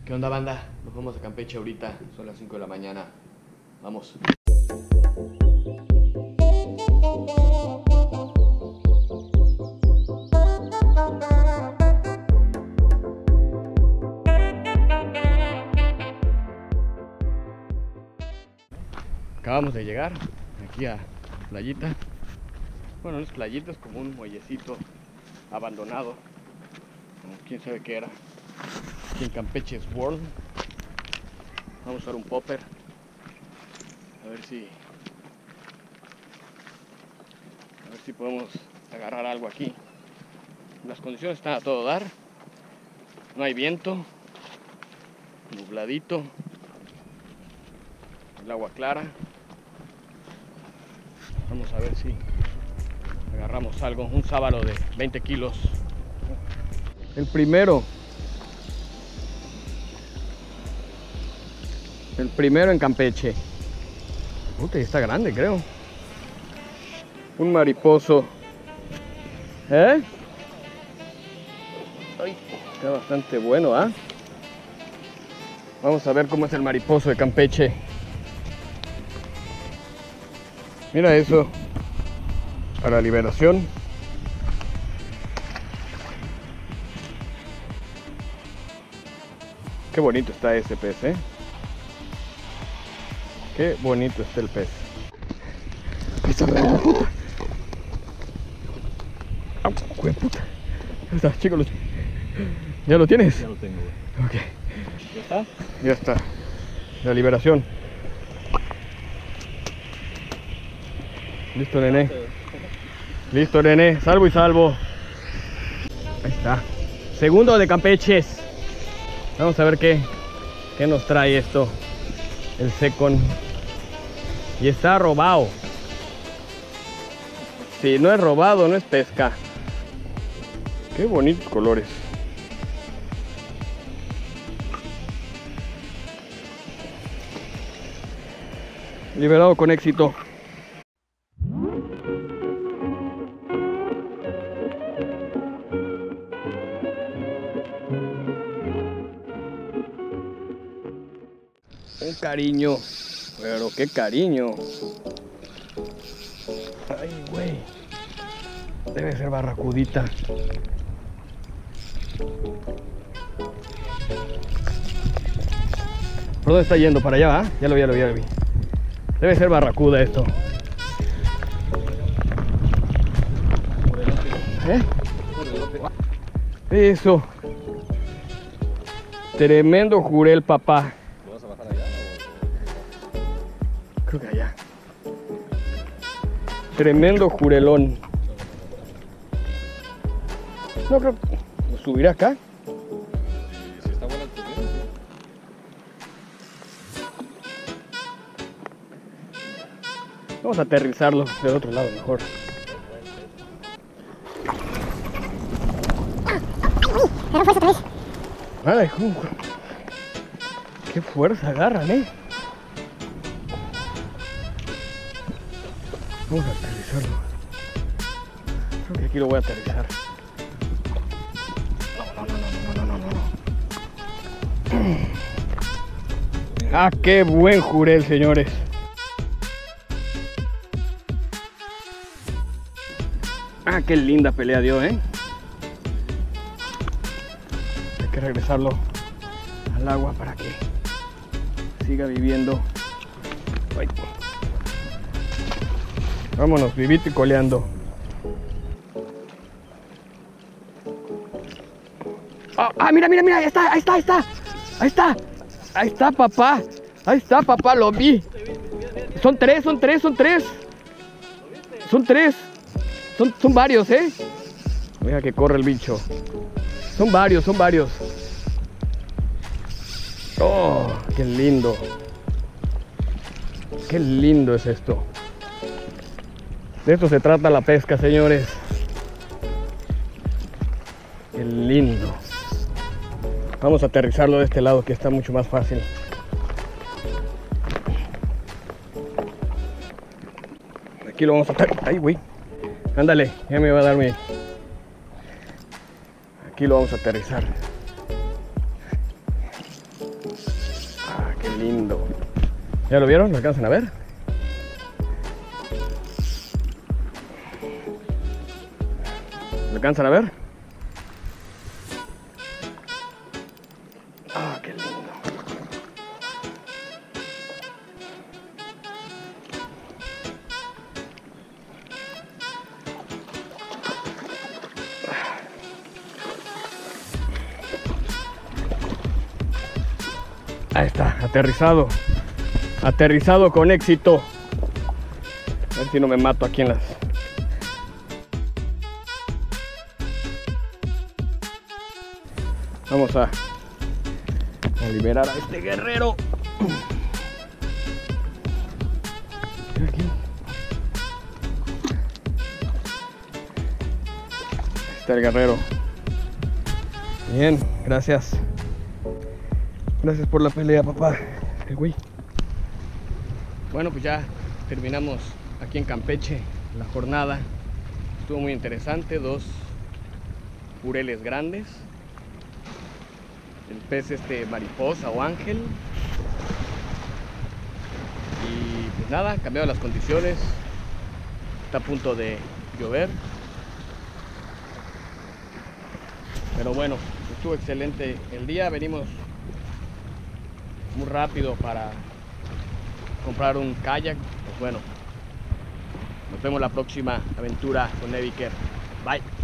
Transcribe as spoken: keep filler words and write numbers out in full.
¿Qué onda, banda? Nos vamos a Campeche ahorita, son las cinco de la mañana. Vamos. Acabamos de llegar aquí a Playita. Bueno, no es playita, es como un muellecito abandonado. Quién sabe qué era. Aquí en Campeche's World. Vamos a usar un popper. A ver si A ver si podemos agarrar algo aquí. Las condiciones están a todo dar. No hay viento. Nubladito. El agua clara. Vamos a ver si agarramos algo. Un sábalo de veinte kilos. El primero. El primero en Campeche. Puta, está grande, creo. Un mariposo. ¿Eh? Ay, está bastante bueno, ¿ah? ¿eh? Vamos a ver cómo es el mariposo de Campeche. Mira eso. Para liberación. Qué bonito está ese pez, ¿eh? Qué bonito está el pez. Listo, puta. Ah, güey, puta. Ya está, chicos. ¿Ya lo tienes? Ya lo tengo, güey. Ok. ¿Ya está? Ya está. La liberación. Listo, nene. Listo, nene. Salvo y salvo. Ahí está. Segundo de Campeches. Vamos a ver qué, qué nos trae esto. El second. Y está robado. Si no es robado, no es pesca. Qué bonitos colores. Liberado con éxito. Un cariño. Pero qué cariño. Ay, güey. Debe ser barracudita. ¿Por dónde está yendo? Para allá, ¿ah? Ya lo vi, ya lo vi, ya lo vi. Debe ser barracuda esto. ¿Eh? Eso. Tremendo jurel, papá. ¿Lo vas a bajar allá o...? Creo que allá. Tremendo jurelón. No creo que lo subirá acá. Si está buena el turbina, sí. Vamos a aterrizarlo del otro lado mejor. Agarra fuerza otra vez. Ay, uh, qué fuerza agarran, eh. Vamos a aterrizarlo. Creo que aquí lo voy a aterrizar. No, no, no, no, no, no, no, no. Ah, qué buen jurel, señores. Ah, qué linda pelea dio, eh. Hay que regresarlo al agua para que siga viviendo. Ay. Vámonos, vivito y coleando. Oh, ah, mira, mira, mira, ahí está, ahí está, ahí está. Ahí está. Ahí está, papá. Ahí está, papá, lo vi. Son tres, son tres, son tres. Son tres. Son, son varios, ¿eh? Mira que corre el bicho. Son varios, son varios. Oh, qué lindo. Qué lindo es esto. De esto se trata la pesca, señores. Qué lindo. Vamos a aterrizarlo de este lado, que está mucho más fácil. Aquí lo vamos a aterrizar. Ay, güey. Ándale, ya me va a dar mi... Aquí lo vamos a aterrizar. Ah, qué lindo. ¿Ya lo vieron? ¿Lo alcanzan a ver? ¿Lo alcanzan a ver? Ah, qué lindo. Ahí está, aterrizado. Aterrizado con éxito. A ver si no me mato aquí en las... Vamos a, a liberar a este guerrero. Aquí. Ahí está el guerrero. Bien, gracias. Gracias por la pelea, papá. El güey. Bueno, pues ya terminamos aquí en Campeche la jornada. Estuvo muy interesante. Dos jureles grandes. El pez este mariposa o ángel. Y pues nada, cambiado las condiciones. Está a punto de llover. Pero bueno, estuvo excelente el día. Venimos muy rápido para comprar un kayak. Pues bueno, nos vemos la próxima aventura con Neviker. Bye.